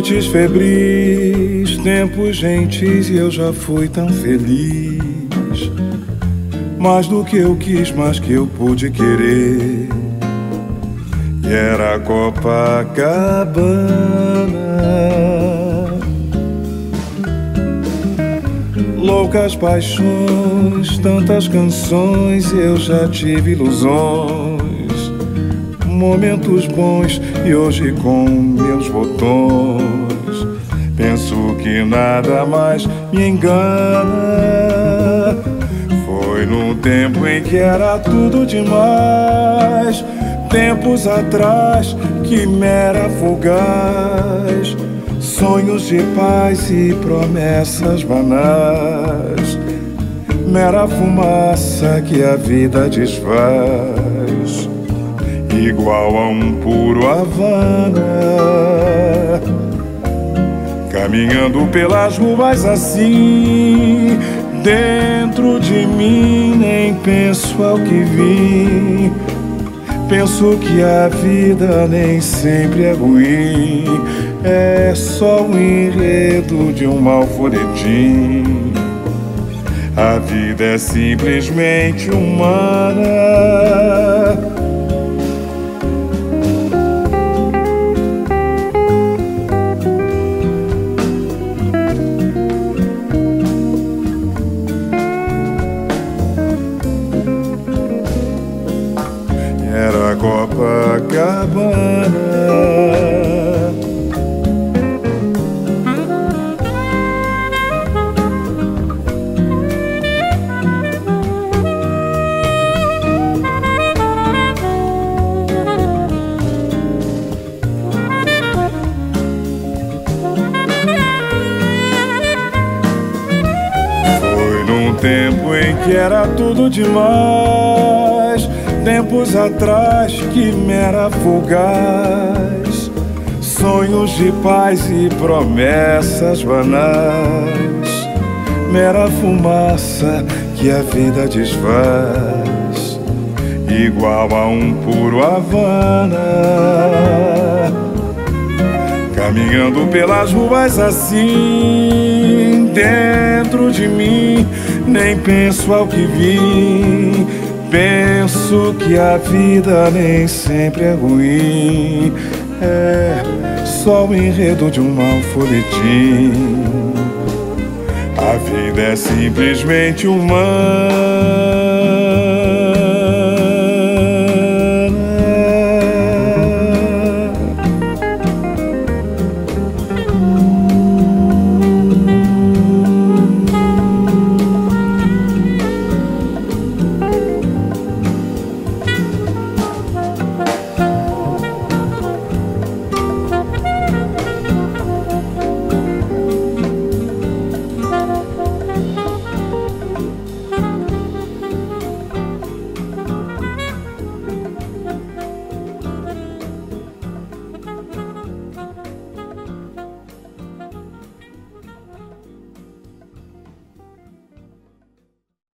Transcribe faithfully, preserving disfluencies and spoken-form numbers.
Noites febris, tempos gentis e eu já fui tão feliz. Mais do que eu quis, mais que eu pude querer. E era Copacabana. Loucas paixões, tantas canções, eu já tive ilusões. Momentos bons e hoje com meus botões penso que nada mais me engana. Foi no tempo em que era tudo demais, tempos atrás que me era fugaz. Sonhos de paz e promessas banais, mera fumaça que a vida desfaz, igual a um puro Havana. Caminhando pelas ruas assim, dentro de mim nem penso ao que vim. Penso que a vida nem sempre é ruim, é só o enredo de um mau folhetim. A vida é simplesmente humana. Era Copacabana. Foi num tempo em que era tudo demais, tempos atrás que me era fugaz. Sonhos de paz e promessas banais, mera fumaça que a vida desfaz, igual a um puro Havana. Caminhando pelas ruas assim, dentro de mim nem penso ao que vim. Penso que a vida nem sempre é ruim, é só o enredo de um mau folhetim. A vida é simplesmente humana.